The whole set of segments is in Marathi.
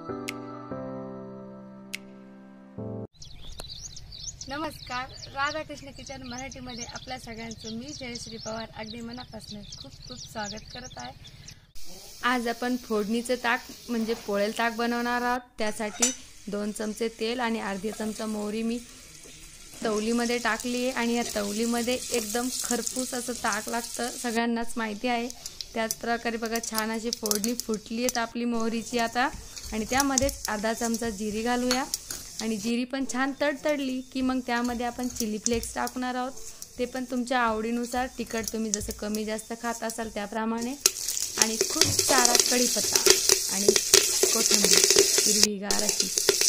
नमस्कार, राधाकृष्ण किचन मराठीमध्ये आपल्या सगळ्यांचं मी जयश्री पवार अगदी मनापासून खूप खूप स्वागत करत आहे। आज आपण फोडणीचं ताक म्हणजे पोळेल ताक बनवणार आहोत। त्यासाठी 2 चमचे तेल आणि अर्धा चमचा मोहरी मी तवलीमध्ये टाकली आहे आणि या तवलीमध्ये एकदम खरपूस असं ताक लागतं, सगळ्यांनाच माहिती आहे। त्याच प्रकारे बघा छान अशी फोडणी फुटली आहे आपली मोहरीची आता आणि त्यामध्येच अर्धा चमचा जिरी घालूया आणि जिरी पण छान तडतडली की मग त्यामध्ये आपण चिली फ्लेक्स टाकणार आहोत। ते पण तुमच्या आवडीनुसार, तिखट तुम्ही जसं कमी जास्त खात असाल त्याप्रमाणे आणि खूप सारा कढीपत्ता आणि कोथिंबीर हिरवीगार अशी।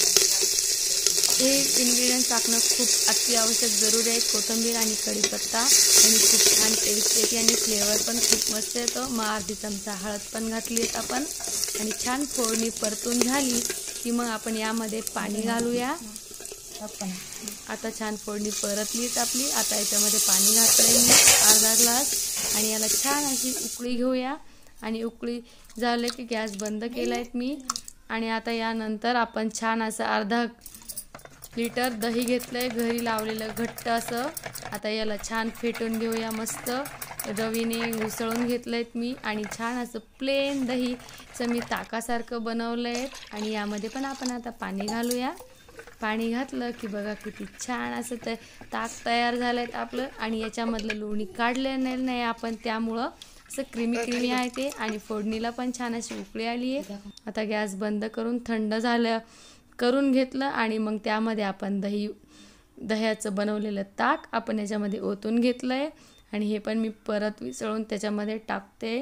हे इन्ग्रेडियंट्स टाकणं खूप अत्यावश्यक जरूरी आहे, कोथिंबीर आणि कढीपत्ता, आणि खूप छान टेस्ट येते आणि फ्लेवर पण खूप मस्त येतो। मग अर्धा चमचा हळद पण घातली आहे आपण आणि छान फोडणी परतून झाली की मग आपण यामध्ये पाणी घालूया। आता छान फोडणी परतलीच आपली, आता याच्यामध्ये पाणी घातलंय मी अर्धा ग्लास आणि याला छान अशी उकळी घेऊया आणि उकळी झाले की गॅस बंद केलाय मी आणि आता यानंतर आपण छान असं अर्धा लिटर दही घेतलंय घरी लावलेलं घट्ट असं। आता याला छान फेटून घेऊया, मस्त रवीने उसळून घेतलंय मी आणि छान असं प्लेन दहीचं मी ताकासारखं बनवलंय आणि यामध्ये पण आपण आता पाणी घालूया। पाणी घातलं की बघा किती छान असं ताक तयार झालंय आपलं आणि याच्यामधलं लोणी काढलं नाही आपण, त्यामुळं असं क्रीमी आहे ते आणि फोडणीला पण छान अशी उकळी आली आहे। आता गॅस बंद करून थंड झालं करून घेतलं आणि मग त्यामध्ये आपण दह्याचं बनवलेलं ताक आपण याच्यामध्ये ओतून घेतलंय आणि हे पण मी परत विसळून त्याच्यामध्ये टाकते।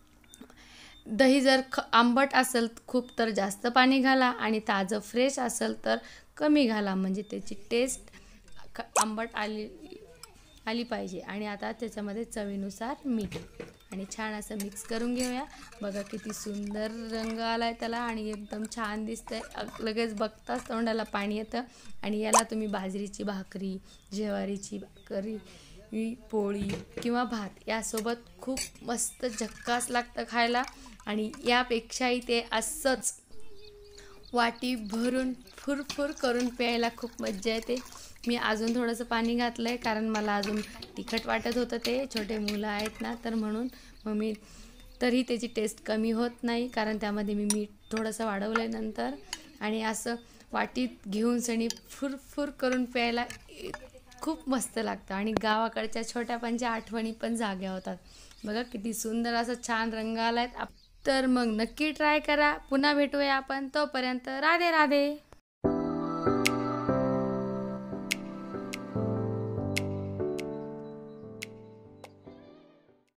दही जर आंबट असेल खूप तर जास्त पाणी घाला आणि ताजं फ्रेश असेल तर कमी घाला, म्हणजे त्याची टेस्ट आंबट आली पाहिजे। आणि आता त्याच्यामध्ये चवीनुसार मीठ आणि छान असं मिक्स करून घेऊया। बघा किती सुंदर रंग आलाय त्याला आणि एकदम छान दिसतंय, लगेच बघताच तोंडाला पाणी येतं। आणि याला तुम्ही बाजरीची भाकरी, ज्वारीची भाकरी, पोळी किंवा भात यासोबत खूप मस्त झक्कास लागतं खायला आणि यापेक्षाही ते असंच वाटी भरून फुरफुर करून प्यायला खूप मज्जा येते। मी अजून थोडंसं पाणी घातलं आहे कारण मला अजून तिखट वाटत होतं, ते छोटे मुलं आहेत ना तर म्हणून। मग मी तरी त्याची टेस्ट कमी होत नाही कारण त्यामध्ये मी मीठ थोडंसं वाढवलं आहे नंतर आणि असं वाटीत घेऊन सणी फुरफुर करून प्यायला खूप मस्त लागतं आणि गावाकडच्या छोट्यापणच्या आठवणी पण जाग्या होतात। बघा किती सुंदर असं छान रंग आलाय, तर मग नक्की ट्राय करा। पुन्हा भेटूया आपण, तोपर्यंत राधे राधे।